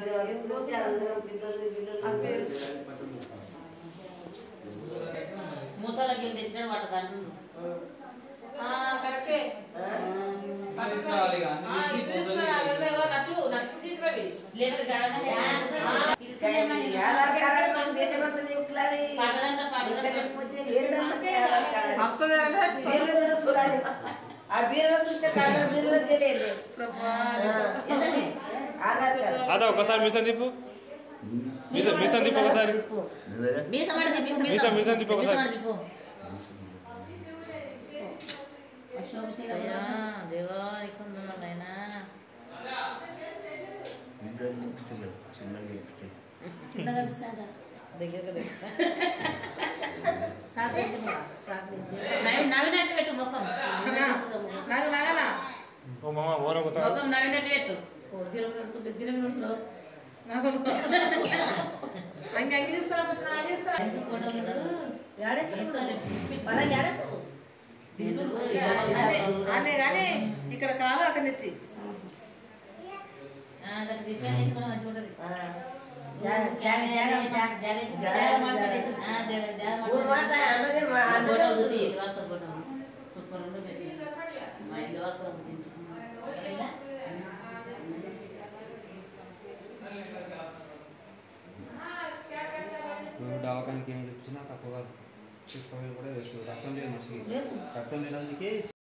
మూతలకి వెళ్ళి తెచ్చినాడు వాటి దాంట్లో కరెక్టే అదా ఒకసారి మిషన్ తిప్పు మిషన్ తిప్పు ఒకసారి మిషన్ తిప్పు ఒకసారి దేవా ఇకున్నాయినా చిన్నగా అనిపిస్తాడా దగ్గరగా నవ్వినట్లు పెట్టు ముఖం ముఖం నవ్వినట్టు పెట్టు కానీ ఇక్కడ కాలు అక్కడ నెత్తి తిప్పి కూడా మంచిగా ఉంటుంది సూపర్ మా ఇంటి వస్తాం దవాఖానకి ఏమి చెప్తున్నా తక్కువ తీసుకోవాలి కూడా వేస్ట్ రక్తం లేదు మనిషికి రక్తం లేనందుకే